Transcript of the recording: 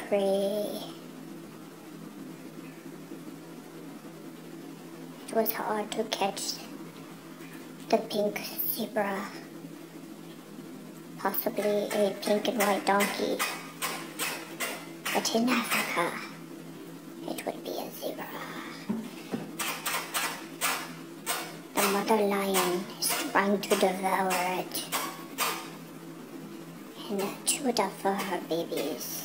prey. It was hard to catch the pink zebra, possibly a pink and white donkey, but in Africa it would be a zebra. The mother lion is trying to devour it and chew it up for her babies.